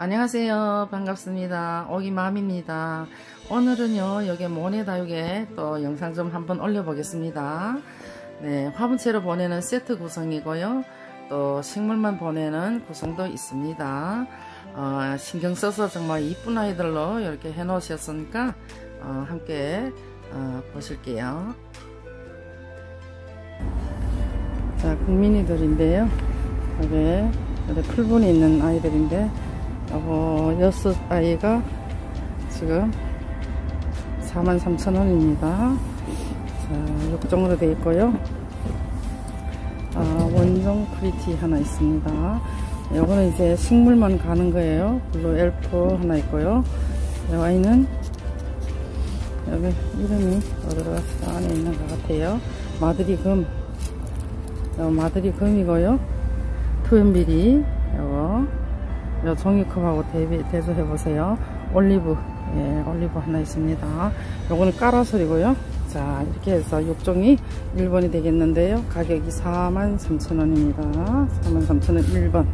안녕하세요. 반갑습니다. 오기맘입니다. 오늘은요, 여기 모네다육에 또 영상 좀 한번 올려보겠습니다. 네, 화분채로 보내는 세트 구성이고요. 또 식물만 보내는 구성도 있습니다. 신경 써서 정말 이쁜 아이들로 이렇게 해 놓으셨으니까 함께 보실게요. 자, 국민이들인데요. 여기 풀분이 있는 아이들인데, 요거 6아이가 지금 43,000원입니다. 자, 6종으로 되어 있고요. 원종 프리티 하나 있습니다. 요거는 이제 식물만 가는 거예요. 블루 엘프 하나 있고요. 이 아이는 여기 이름이 어디로 갔어? 안에 있는 것 같아요. 마드리금. 마드리금이고요. 투앤비리. 요거 종이컵하고 대조해보세요. 올리브. 예, 올리브 하나 있습니다. 요거는 까라솔이고요. 자, 이렇게 해서 6종이 1번이 되겠는데요. 가격이 43,000원입니다. 43,000원 1번.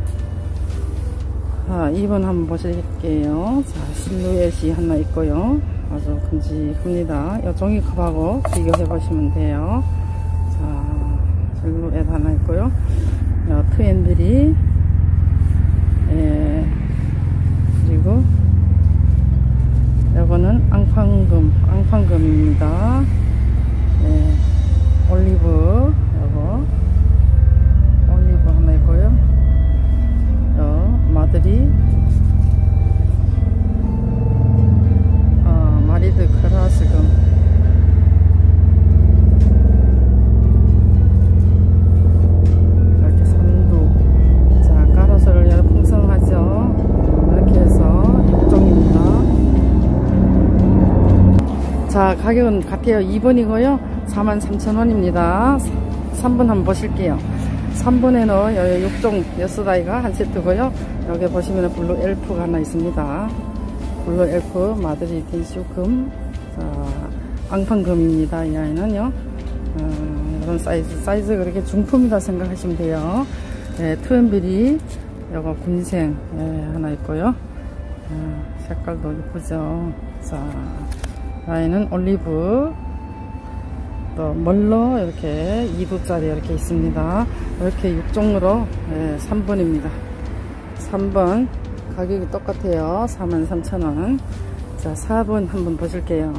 자, 2번 한번 보실게요. 자, 실루엣이 하나 있고요. 아주 큼직합니다. 이 종이컵하고 비교해보시면 돼요. 자, 실루엣 하나 있고요. 트앤비리. 예, 그리고 요거는 앙팡금입니다. 예, 올리브, 요거 올리브 하나 있고요. 마드리, 마리드 크라스금. 자, 가격은 같아요. 2번이고요. 43,000원입니다. 3번 한번 보실게요. 3번에는 여기 6종 6아이가 한 세트고요. 여기 보시면 블루 엘프가 하나 있습니다. 블루 엘프 마드리드 슈금. 자, 앙팡금입니다. 이 아이는요. 이런 사이즈 그렇게 중품이다 생각하시면 돼요. 네, 투앤비리 요거 군생 하나 있고요. 색깔도 예쁘죠. 자, 아이는 올리브, 또 멀로 이렇게 2도짜리 이렇게 있습니다. 이렇게 6종으로 3번입니다. 3번 가격이 똑같아요. 43,000원. 자, 4번 한번 보실게요.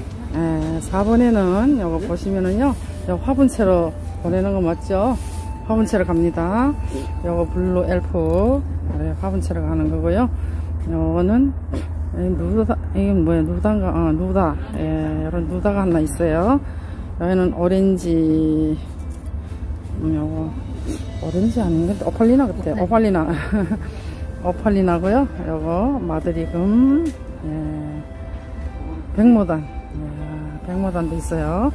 4번에는 요거 보시면은요, 요 화분채로 보내는 거 맞죠? 화분채로 갑니다. 요거 블루 엘프 화분채로 가는 거고요. 요거는 누다, 이게 뭐야, 누다인가? 누다. 예, 이런 누다가 하나 있어요. 여기는 오렌지, 요거, 오렌지 아닌가? 오팔리나 같아. 네. 오팔리나. 오팔리나고요. 요거, 마드리금, 예, 백모단. 예, 백모단도 있어요.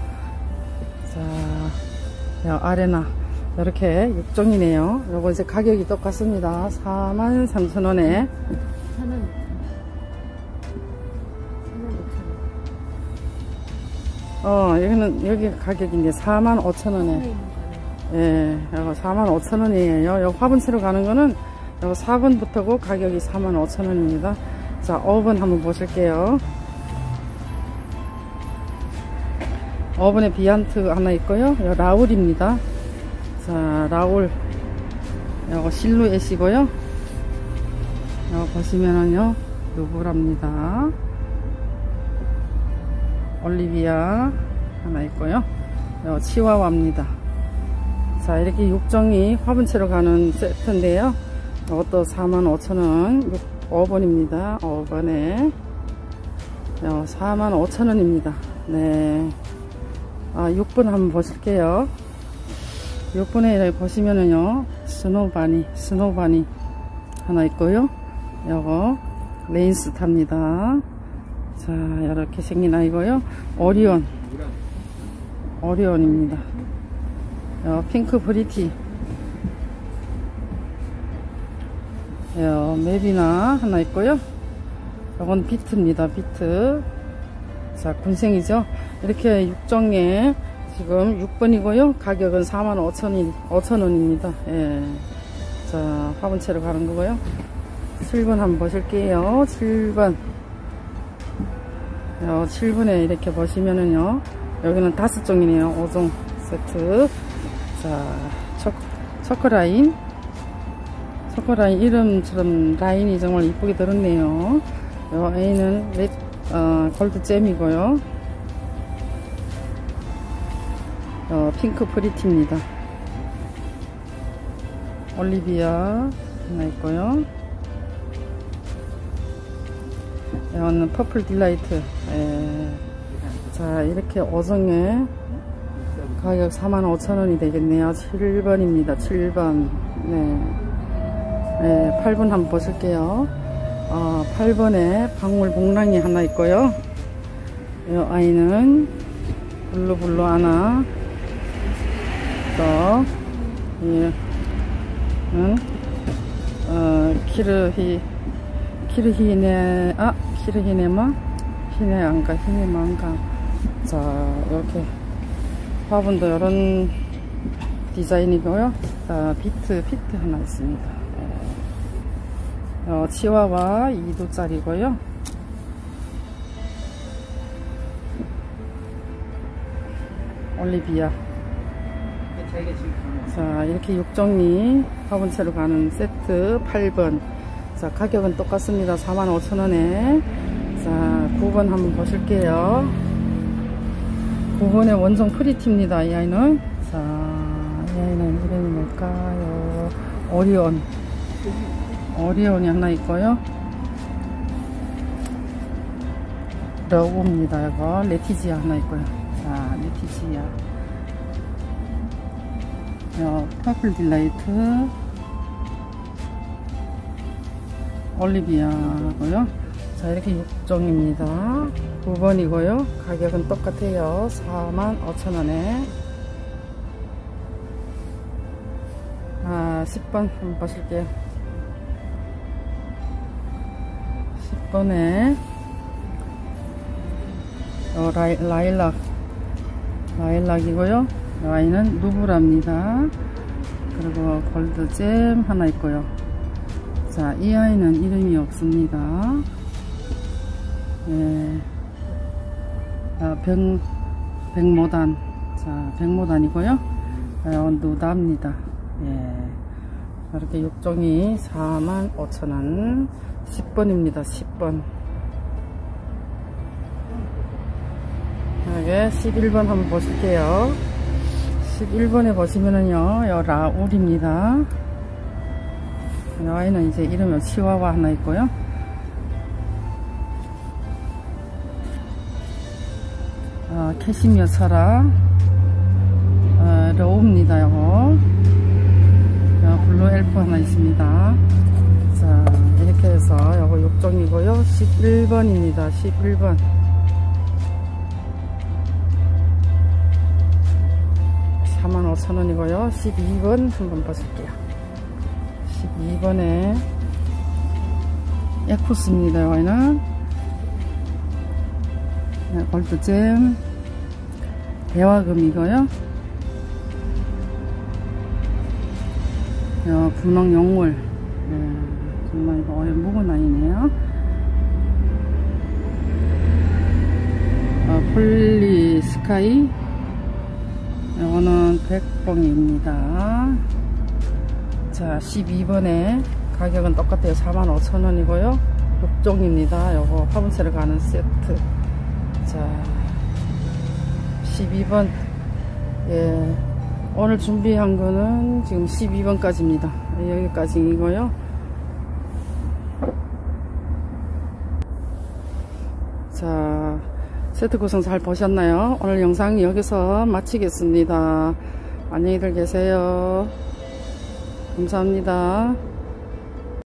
자, 요 아레나. 이렇게 6종이네요. 요거 이제 가격이 똑같습니다. 43,000원에. 여기 가격이 이제 45,000원에. 예, 이거 45,000원이에요. 요 화분채로 가는 거는 요 4번부터고 가격이 45,000원입니다. 자, 5번 한번 보실게요. 5번에 비안트 하나 있고요. 요 라울입니다. 자, 라울. 요거 실루엣이고요. 요 보시면은요, 누구랍니다. 올리비아 하나 있고요. 치와와입니다. 자, 이렇게 6종이 화분채로 가는 세트인데요. 이것도 45,000원. 5번입니다. 5번에 45,000원입니다. 네. 6번 한번 보실게요. 6번에 보시면은요, 스노바니 하나 있고요. 요거 레인스타입니다. 자, 이렇게 생긴 아이고요. 오리온입니다. 핑크 프리티, 맵이나 하나 있고요. 이건 비트입니다. 비트. 자, 군생이죠. 이렇게 6종에 지금 6번이고요. 가격은 45,000원입니다. 예. 자, 화분채로 가는 거고요. 7번 한번 보실게요. 7번. 7번에 이렇게 보시면은요, 여기는 5종이네요. 5종 세트. 자, 초코라인 이름처럼 라인이 정말 이쁘게 들었네요. 요 A는 골드잼이고요. 핑크 프리티입니다. 올리비아 하나 있고요. 이거는 퍼플 딜라이트. 자, 이렇게 5종에 가격 45,000원이 되겠네요. 7번입니다. 7번. 네, 8번 한번 보실게요. 8번에 방울 봉랑이 하나 있고요. 이 아이는 블루 하나. 또 얘는 히네만가. 자, 이렇게 화분도 이런 디자인이고요. 자, 피트 하나 있습니다. 치와와 2도짜리고요. 올리비아. 자, 이렇게 6종이 화분채로 가는 세트 8번. 자, 가격은 똑같습니다. 45,000원에. 자, 9번 한번 보실게요. 9번의 원종 프리티입니다. 이 아이는. 자, 이 아이는 이름이 뭘까요? 오리온이 하나 있고요. 러브입니다. 이거 레티지아 하나 있고요. 자, 레티지아. 퍼플 딜라이트, 올리비아고요. 자, 이렇게 6종입니다. 9번이고요. 가격은 똑같아요. 45,000원에. 10번 한번 보실게요. 10번에 라일락이고요. 이 아이는 누브라입니다. 그리고 골드잼 하나 있고요. 자, 이 아이는 이름이 없습니다. 예. 백모단. 자, 백모단이고요. 누다입니다. 예. 이렇게 6종이 45,000원. 10번입니다. 10번. 이게 11번 한번 보실게요. 11번에 보시면은요, 요 라울입니다. 이 아이는 이제 이름이 치와와 하나 있고요. 캐시미어 철학, 러우입니다. 요거. 블루 엘프 하나 있습니다. 자, 이렇게 해서 요거 6종이고요. 11번입니다. 11번. 45,000원이고요. 12번 한번 보실게요. 12번에 에코스입니다. 여기는 골드잼 대화금이고요. 분홍 용물. 정말 이거 묵은 아이네요. 폴리 스카이. 이거는 백봉입니다. 자, 12번에 가격은 똑같아요. 45,000원이고요. 6종입니다. 요거 화분채로 가는 세트. 자, 12번. 예, 오늘 준비한 거는 지금 12번까지입니다. 여기까지이고요. 자, 세트 구성 잘 보셨나요? 오늘 영상 여기서 마치겠습니다. 안녕히들 계세요. 감사합니다.